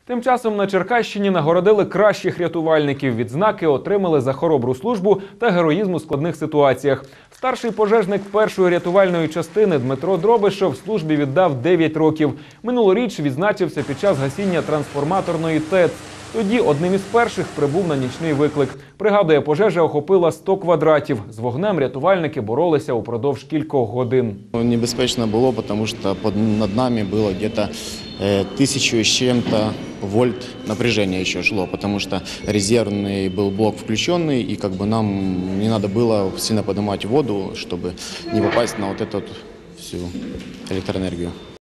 Тим часом на Черкащині нагородили кращих рятувальників. Відзнаки отримали за хоробру службу та героїзм у складних ситуаціях. Старший пожежник першої рятувальної частини Дмитро Дробишов службі віддав 9 років. Минулоріч відзначився під час гасіння трансформаторної ТЕЦ. Тоді одним із перших прибув на нічний виклик. Пригадує, пожежа охопила 100 квадратів. З вогнем рятувальники боролися упродовж кількох годин. Небезпечно було, тому що над нами було десь 1000 з чим-то вольт напряжения еще шло, потому что резервный был блок включенный, и нам не надо было сильно поднимать воду, чтобы не попасть на вот эту всю электроэнергию.